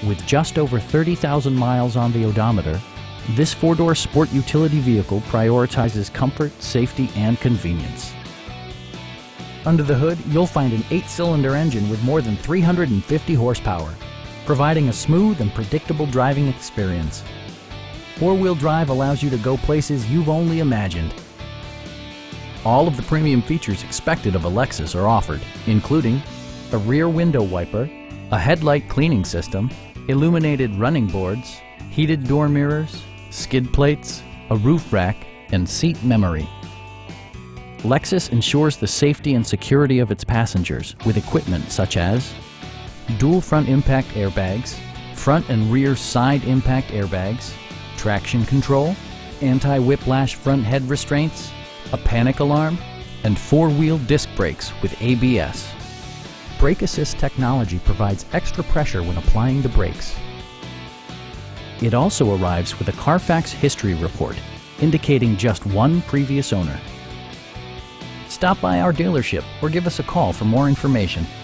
With just over 30,000 miles on the odometer, this four-door sport utility vehicle prioritizes comfort, safety, and convenience. Under the hood, you'll find an 8-cylinder engine with more than 350 horsepower, providing a smooth and predictable driving experience. Four-wheel drive allows you to go places you've only imagined. All of the premium features expected of a Lexus are offered, including a rear window wiper, a headlight cleaning system, illuminated running boards, heated door mirrors, skid plates, a roof rack, and seat memory. Lexus ensures the safety and security of its passengers with equipment such as dual front impact airbags, front and rear side impact airbags, traction control, anti-whiplash front head restraints, a panic alarm, and four-wheel disc brakes with ABS. Brake Assist technology provides extra pressure when applying the brakes. It also arrives with a Carfax history report, indicating just one previous owner. Stop by our dealership or give us a call for more information.